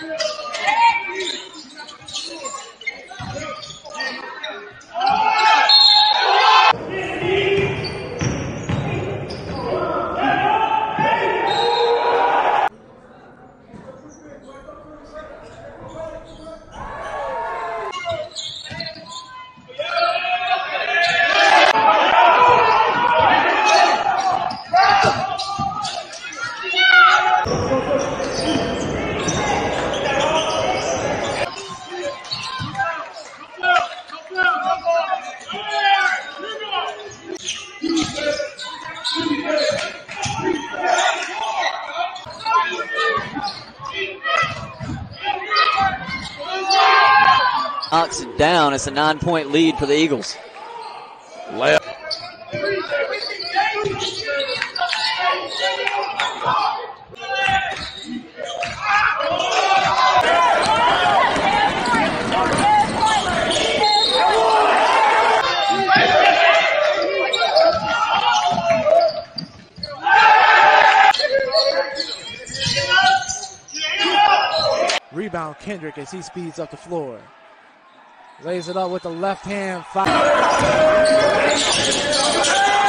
Knocks it down. It's a 9-point lead for the Eagles. Left. Rebound Kendrick as he speeds up the floor. Lays it up with the left hand.